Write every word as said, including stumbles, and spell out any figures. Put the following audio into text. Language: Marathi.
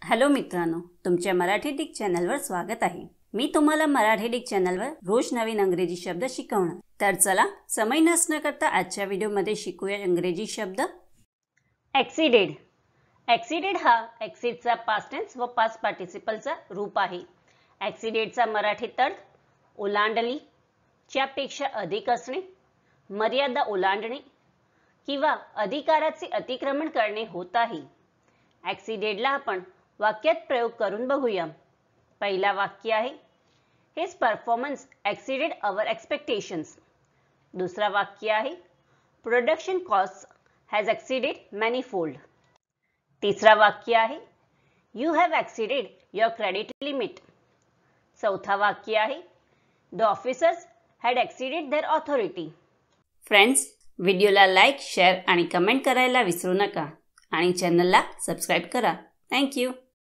हॅलो मित्रांनो, तुमच्या मराठी डिक चॅनलवर स्वागत आहे। मी तुम्हाला मराठी डिक चॅनलवर रोज नवीन इंग्रजी शब्द शिकवणार। तर चला समय नष्ट न करता आजच्या व्हिडिओमध्ये शिकूया इंग्रजी शब्द एक्सीडेड। एक्सीडेड हा एक्सीडचा पास्ट टेन्स व पास्ट पार्टिसिपलचा रूप आहे। एक्सीडेडचा मराठीत अर्थ ओलांडली, च्यापेक्षा अधिक असणे, मर्यादा ओलांडणे किंवा अधिकाराचे अतिक्रमण करणे होत आहे। एक्सीडेडला आपण वाक्यात प्रयोग करून बघूया। पहिला वाक्य आहे his performance exceeded our expectations. दुसरा वाक्य आहे production cost has exceeded manifold. तिसरा वाक्य आहे you have exceeded your credit limit. चौथा वाक्य आहे the officers had exceeded their authority. Friends, व्हिडिओला लाईक, शेअर आणि कमेंट करायला विसरू नका आणि चॅनलला सबस्क्राइब करा। Thank you.